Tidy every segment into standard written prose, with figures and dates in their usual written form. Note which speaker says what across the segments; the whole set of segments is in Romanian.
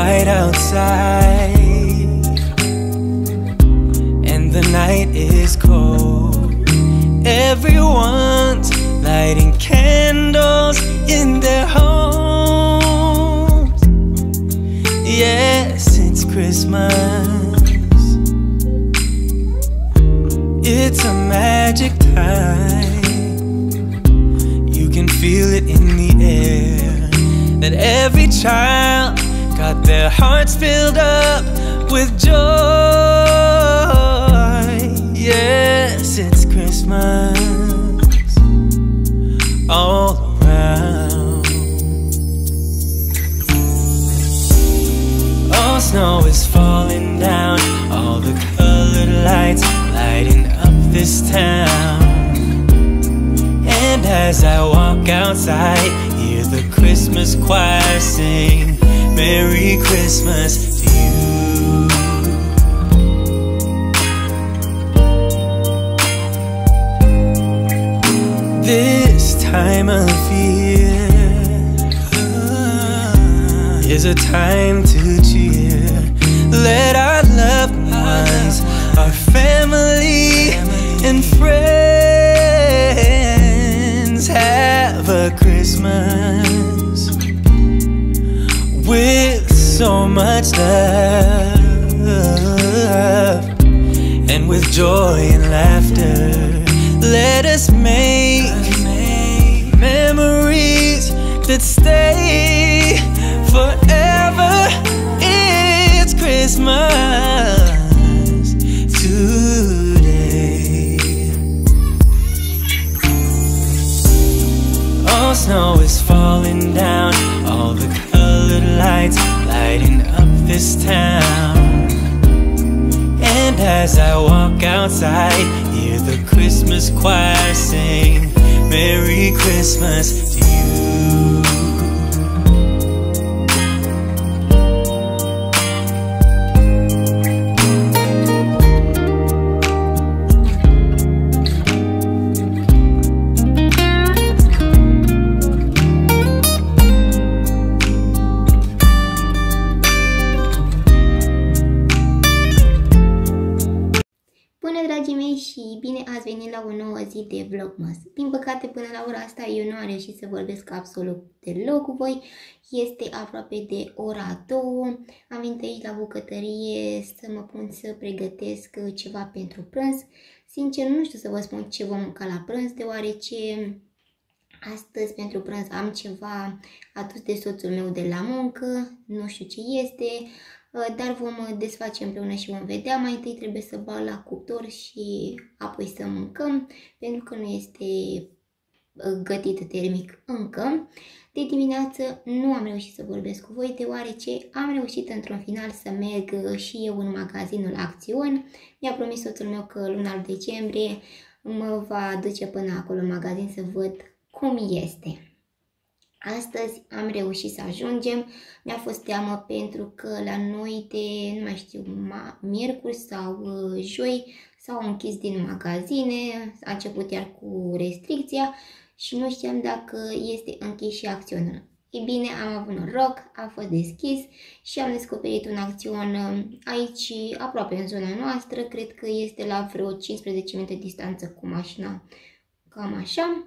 Speaker 1: white outside and the night is cold. Everyone's lighting candles in their homes. Yes, it's Christmas. It's a magic time. You can feel it in the air, that every child got their hearts filled up with joy. Yes, it's Christmas all around. Oh, snow is falling down, all the colored lights lighting up this town. And as I walk outside, hear the Christmas choir sing Merry Christmas to you. This time of year is a time to cheer. Let our loved ones, our family and friends have a Christmas with so much love, and with joy and laughter. Let us make memories that stay forever. It's Christmas today. Oh, snow is falling down, all the colored lights lighting up this town. And as I walk outside, hear the Christmas choir sing Merry Christmas to you.
Speaker 2: Și bine ați venit la o nouă zi de Vlogmas. Din păcate, până la ora asta eu nu am reușit să vorbesc absolut deloc cu voi. Este aproape de ora 2. Am venit aici la bucătărie să mă pun să pregătesc ceva pentru prânz. Sincer, nu știu să vă spun ce vom mânca la prânz, deoarece astăzi pentru prânz am ceva adus de soțul meu de la muncă. Nu știu ce este, dar vom desface împreună și vom vedea. Mai întâi trebuie să bag la cuptor și apoi să mâncăm, pentru că nu este gătit termic încă. De dimineață nu am reușit să vorbesc cu voi, deoarece am reușit într-un final să merg și eu în magazinul Acțion. Mi-a promis soțul meu că luna decembrie mă va duce până acolo în magazin să văd cum este. Astăzi am reușit să ajungem. Mi-a fost teamă pentru că la noi de, nu mai știu, miercuri sau joi s-au închis din magazine, a început iar cu restricția și nu știam dacă este închis și Acționul. Ei bine, am avut noroc, a fost deschis și am descoperit un Acțion aici, aproape în zona noastră. Cred că este la vreo 15 minute distanță cu mașina, cam așa.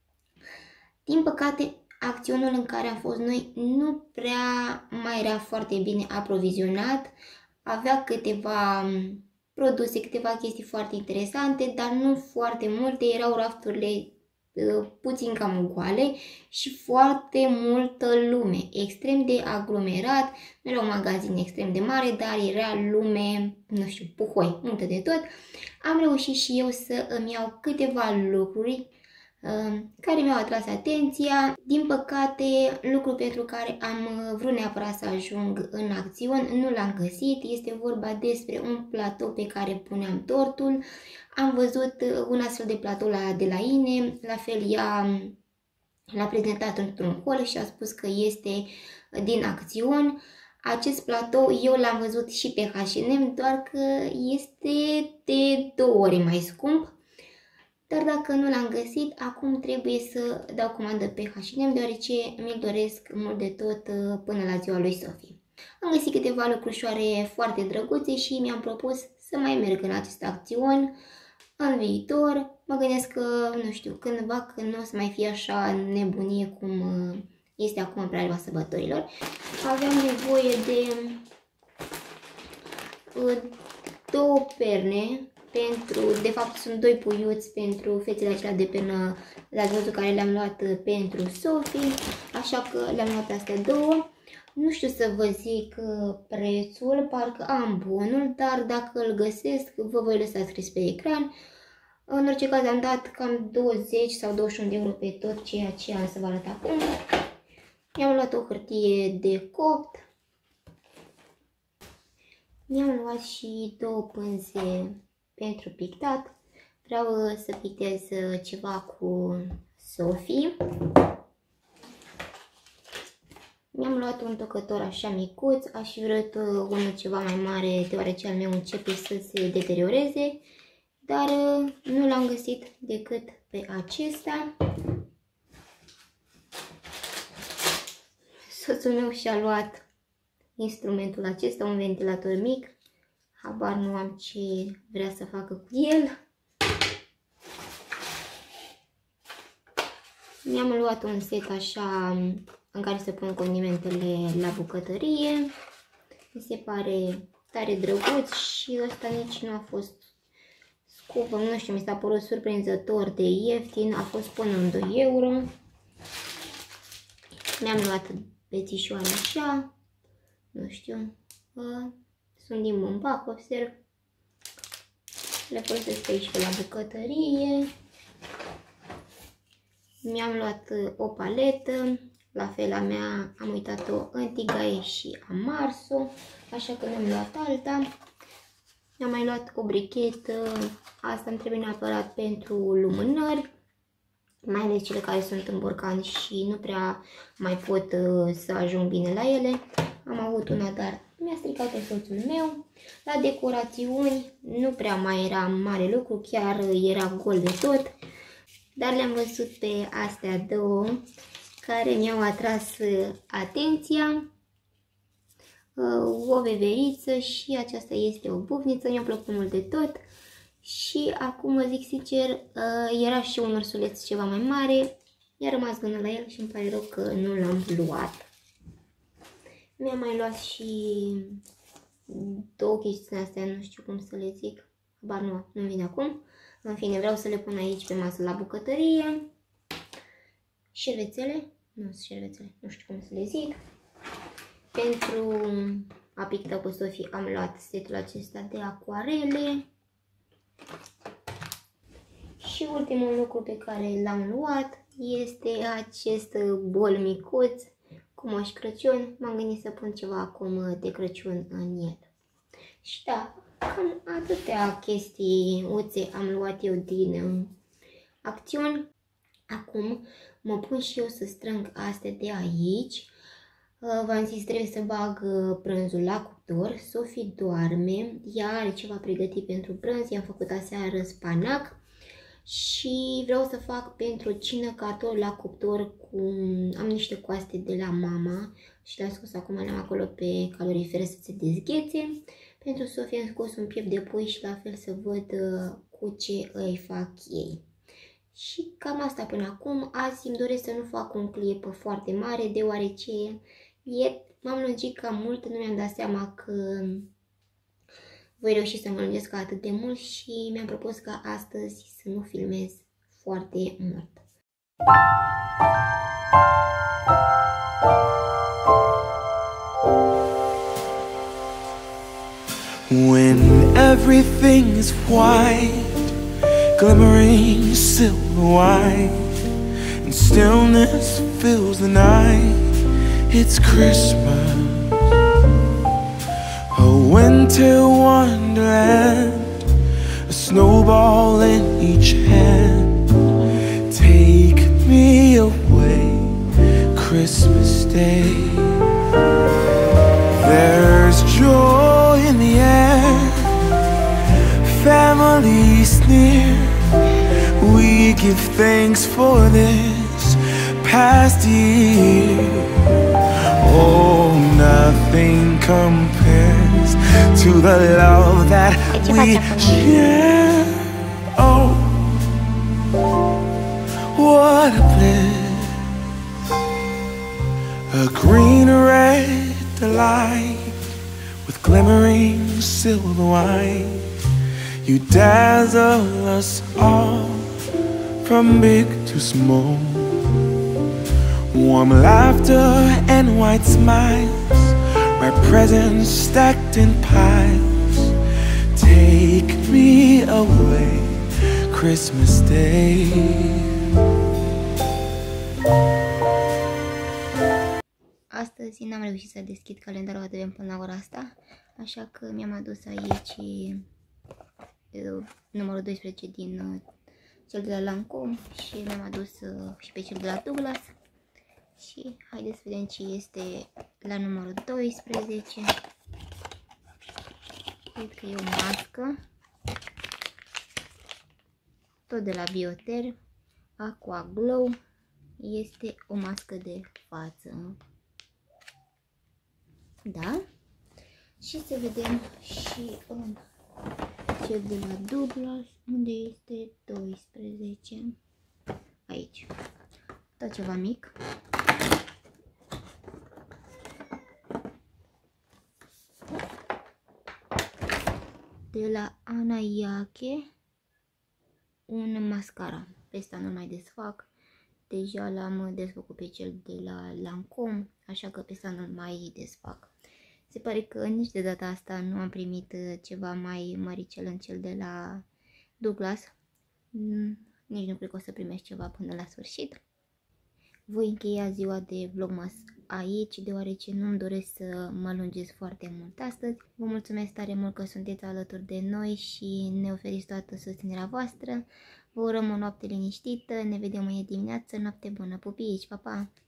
Speaker 2: Din păcate, Acționul în care am fost noi nu prea mai era foarte bine aprovizionat. Avea câteva produse, câteva chestii foarte interesante, dar nu foarte multe. Erau rafturile puțin cam goale și foarte multă lume. Extrem de aglomerat. Nu era un magazin extrem de mare, dar era lume, nu știu, puhoi, multe de tot. Am reușit și eu să îmi iau câteva lucruri care mi-au atras atenția. Din păcate, lucrul pentru care am vrut neapărat să ajung în Acțion nu l-am găsit. Este vorba despre un platou pe care puneam tortul. Am văzut un astfel de platou de la Ine, la fel ea l-a prezentat într-un hol și a spus că este din Acțion. Acest platou eu l-am văzut și pe H&M, doar că este de 2 ori mai scump. Dar dacă nu l-am găsit, acum trebuie să dau comandă pe H&M, deoarece mi-l doresc mult de tot până la ziua lui Sofie. Am găsit câteva lucrușoare foarte drăguțe și mi-am propus să mai merg în aceste acțiuni în viitor. Mă gândesc că, nu știu, cândva când nu o să mai fie așa nebunie cum este acum în preajma sărbătorilor. Aveam nevoie de 2 perne pentru, de fapt sunt 2 puiuți pentru fețele acelea de pernă, le-ați văzut, care le-am luat pentru Sophie, așa că le-am luat astea 2. Nu știu să vă zic prețul, parcă am bonul, dar dacă îl găsesc vă voi lăsa scris pe ecran. În orice caz am dat cam 20 sau 21 de euro pe tot ceea ce am să vă arăt acum. Mi-am luat o hârtie de copt. Mi-am luat și 2 pânze pentru pictat. Vreau să pictez ceva cu Sophie. Mi-am luat un tocător așa micuț, aș fi vrut unul ceva mai mare, deoarece al meu începe să se deterioreze, dar nu l-am găsit decât pe acesta. Soțul meu și-a luat instrumentul acesta, un ventilator mic, habar nu am ce vrea să facă cu el. Mi-am luat un set așa în care să pun condimentele la bucătărie. Mi se pare tare drăguț și ăsta nici nu a fost scump, nu știu, mi s-a părut surprinzător de ieftin, a fost până în 2 euro. Mi-am luat bețișoare așa, nu știu, sunt din bumbac, observ. Le folosesc aici pe la bucătărie. Mi-am luat o paletă, la fel a mea am uitat-o în tigaie și am mars-o, așa că mi-am luat alta. Mi-am mai luat o brichetă, asta îmi trebuie neapărat pentru lumânări, mai ales cele care sunt în borcan și nu prea mai pot să ajung bine la ele. Am avut una, dar mi-a stricat-o soțul meu. La decorațiuni nu prea mai era mare lucru, chiar era gol de tot. Dar le-am văzut pe astea 2 care mi-au atras atenția. O veveriță și aceasta este o bufniță, mi-a plăcut mult de tot. Și acum, vă zic sincer, era și un ursuleț ceva mai mare. Mi-a rămas gândul la el și îmi pare rău că nu l-am luat. Mi-am mai luat și 2 chestiuni astea, nu știu cum să le zic, bar nu vine acum. În fine, vreau să le pun aici pe masă la bucătărie. Șervețele, nu sunt șervețele, nu știu cum să le zic. Pentru a picta cu Sophie am luat setul acesta de acuarele. Și ultimul lucru pe care l-am luat este acest bol micuț cu Moș Crăciun. M-am gândit să pun ceva acum de Crăciun în el. Și da, cam atâtea chestii uțe am luat eu din acțiuni. Acum mă pun și eu să strâng astea de aici. V-am zis, trebuie să bag prânzul la cuptor. Sophie doarme, ea are ceva pregătit pentru prânz, i-am făcut aseară spanac. Și vreau să fac pentru cină cartofi la cuptor cu... Am niște coaste de la mama și le-am scos acum, le-am acolo pe calorifer să se dezghețe. Pentru Sophie am scos un piept de pui și la fel să văd cu ce îi fac ei. Și cam asta până acum. Azi îmi doresc să nu fac un clip foarte mare, deoarece ieri m-am lungit cam mult, nu mi-am dat seama că voi reuși să mă lungesc atât de mult și mi-am propus ca astăzi să nu filmez foarte mult.
Speaker 1: When everything is white, glimmering silver white, and stillness fills the night, it's Christmas, a winter wonderland, a snowball in each hand. Take me away, Christmas Day. There's joy in the air, family's near. We give thanks for this past year. Oh, nothing nothing compares to the love that we share. Oh, what a bliss, a green red delight with glimmering silver wine. You dazzle us all from big to small. Warm laughter and white smiles, red presents stacked in piles. Take me away, Christmas Day.
Speaker 2: Astăzi n-am reușit să deschid calendarul advent până la ora asta, așa că mi-am adus aici numărul 12 din cel de la Lancome și mi-am adus și pe cel de la Douglas. Și haideți să vedem ce este la numărul 12. Cred că e o mască, tot de la Bioterm, Aqua Glow. Este o mască de față. Da? Și să vedem și în cel de la Douglas, unde este 12. Aici. Tot ceva mic. De la Ana Iache, un mascara. Pe ăsta nu mai desfac. Deja l-am desfăcut pe cel de la Lancome, așa că pe ăsta nu mai desfac. Se pare că nici de data asta nu am primit ceva mai măricel în cel de la Douglas. Nici nu cred că o să primești ceva până la sfârșit. Voi încheia ziua de Vlogmas aici, deoarece nu-mi doresc să mă lungesc foarte mult astăzi. Vă mulțumesc tare mult că sunteți alături de noi și ne oferiți toată susținerea voastră. Vă urăm o noapte liniștită, ne vedem mâine dimineață, noapte bună, pupici, pa, pa!